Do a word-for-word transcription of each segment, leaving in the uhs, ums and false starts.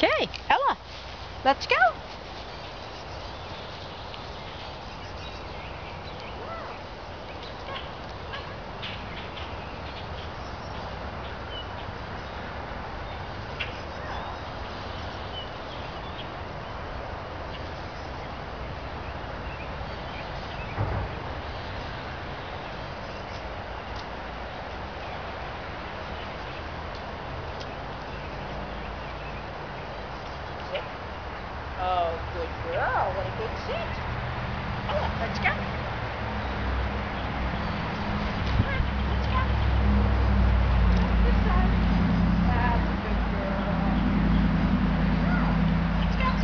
Okay, Ella, let's go. Sit. Oh, good girl. What a good sit. Ella, let's go. Come on, let's go. This side. That's a good girl. Let's go.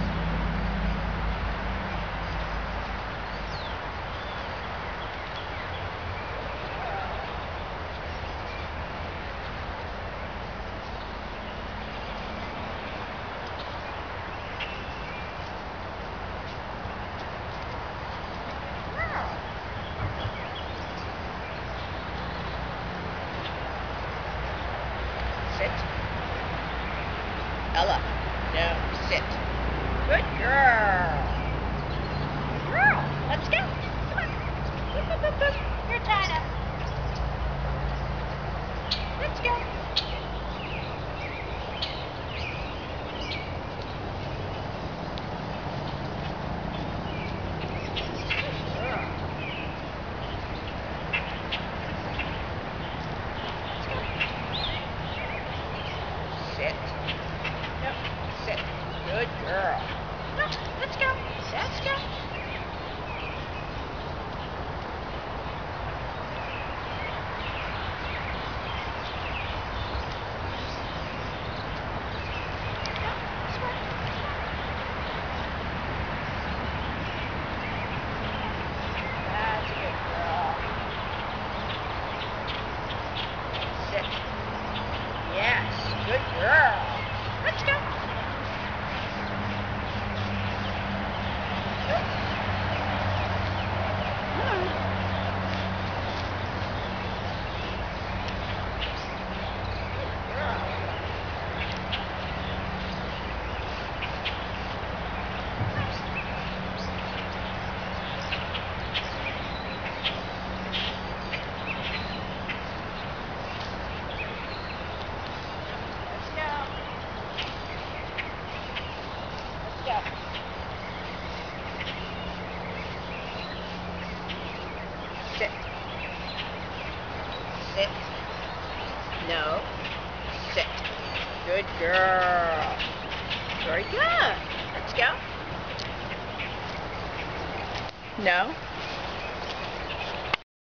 Sit. Ella, no, sit. Good girl. Good girl. Let's go. Come on. Boop, boop, boop, boop. You're tied up. Let's go. Sit. Yep. Sit. Good girl. No, let's go. Let's go. No, this way. That's a good girl. Sit. Yes, good girl. Let's go. Go. Sit. Sit. No. Sit. Good girl. Very good. Let's go. No.